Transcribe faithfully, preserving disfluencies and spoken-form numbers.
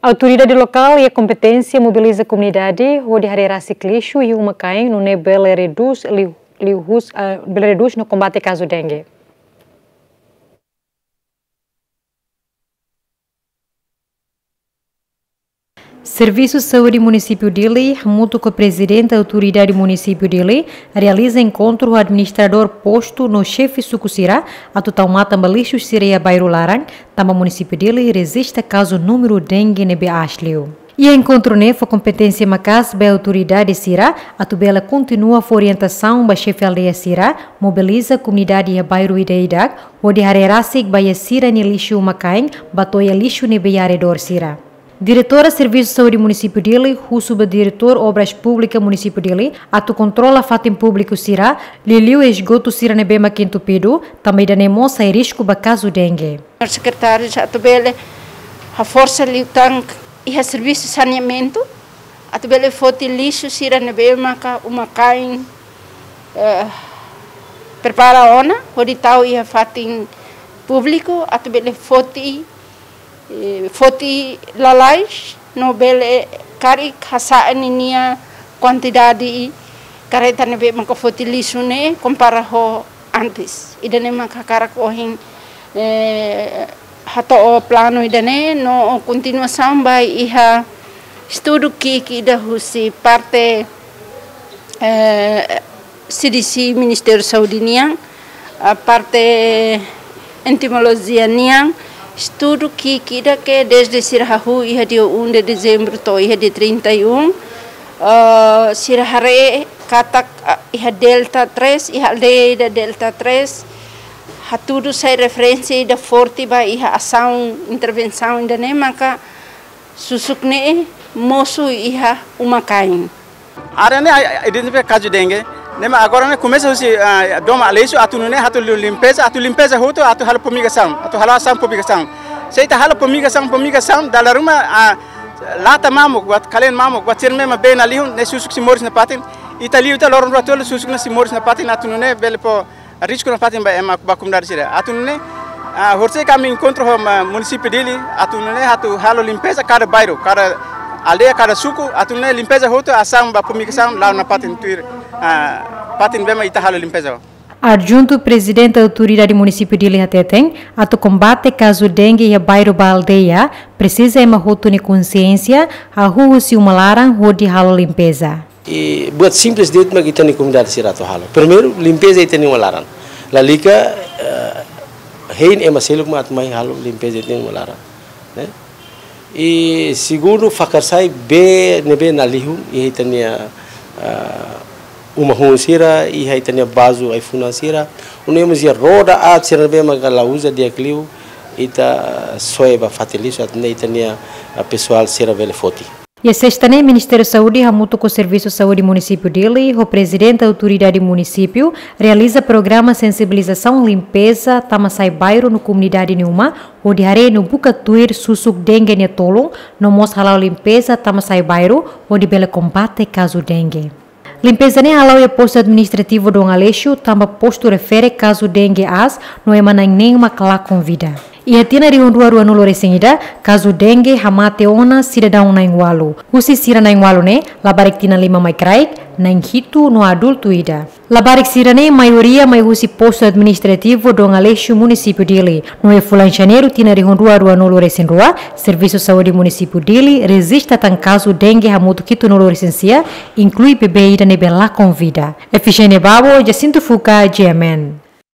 Autoridade local e a competência mobiliza a comunidade onde hará ciclismo e uma caem no nebel reduz reduz no combate caso dengue. Serviço de Saúde Município Dili, junto com o presidente da autoridade município Dili, realiza encontro com o administrador posto no chefe Sucussira, a total mata malixo Sireia Bairro Laran, tama município Dili resiste caso número dengue nebe Ashley. E encontro ne foi competência macas be autoridade Sira, a tubela continua a orientação ba chefe aldeia Sira, mobiliza a comunidade a bairro Ideidag, onde harerasig ba Sira ni lixo macain, batoia lixo nebe aredor Sira. Diretora Serviço de Saúde Município Dili, o subdiretor Obras Públicas Município Dili, atu controla fatem público Sira, liliu esgoto Sira nebema quintupido, também da nemoça e risco ba caso dengue. O secretário já tubele a força liutang e a serviço de saneamento, a tubele fote lixo Sira nebema ka uma cain uh, prepara a ona, onde tal e a fatem público, a tubele fote Foti lalais no bele kari khasa ninia quantidade kareta nebe maka foti lisune compara ho antes idane maka karak ohin eh, hato o plano idane no continuação by iha estudo que que da husi parte eh, C D C Ministério Saúde niang a parte entomologia niang estudo que kira que desde Sirahu ia dia um de dezembro to ia dia trinta e um uh, Sirahare katak ia delta três ia aldeia da delta três ha tudo sai referência da forte ba ia ação intervenção ainda nem maka susukne moço ia uma cain arane identificar caso dengue nema agora né começa a doma aleixo atu né atu limpeza atu limpeza hoto atu halo fumigação atu halo ação fumigação seita halo fumigação fumigação da laruma a lata mamo buat kalian mamo buat cerme ma bem ali ne susuk simoris na patin italiu ta loron ratol susuk na simoris na patin atu né bele po risco na patin ba ema bakum dar sira atu né horse kami encontro ho município dele atu né atu halo limpeza cada bairro cada aldeia cada suku atu né limpeza hoto ação ba fumigação lá na patin tuir patin bema ita halo limpeza. Adjunto presidente da autoridade município de Lihateteng, atu combate caso dengue e bairro ba aldeia, precisa ema hoto ni consciência, a rua se uma larang hodi halo limpeza. E buat simples dia tu kita ni comunidade sirato halo. Primeiro limpeza ita ni uma larang. La liga hein ema seluk mat mai halo limpeza ita ni uma larang, né? E segundo fakarsai be nebe nalihu e ita ni uma sira e aí tem a base aí financeira o nome é roda a ser bem mas ela usa de aquilo e tá soeba fatilizo até tem a pessoal ser velho forte. E a sexta né Ministério da Saúde junto com o Serviço de Saúde Município dele, o presidente da autoridade município realiza programa sensibilização limpeza tamasai bairro no comunidade nenhuma onde haré no bucatuir susuk dengue netolong no mos halal limpeza tamasai bairro onde bela combate caso dengue. Limpeza ne halau e posto administrativo do Aleixo, tamba posto refere caso dengue as, não é manang nenhuma cala convida. E a tina rihondua rua nulo resengida, caso dengue hamate ona cidadão na ingwalu. Usi sira na ingwalu ne, labarik tina lima mai kraik, na inghitu no adulto ida. Labarik sira ne, maioria mai usi posto administrativo do Aleixo município dele. No é fulan janeiro tina rihondua rua nulo resendua, Serviço de Saúde município dele, resista tan caso dengue hamuto kitu nulo resensia, inclui bebê ida nebe la convida. Efigênia Babo, Jacinto Fuca, G M N.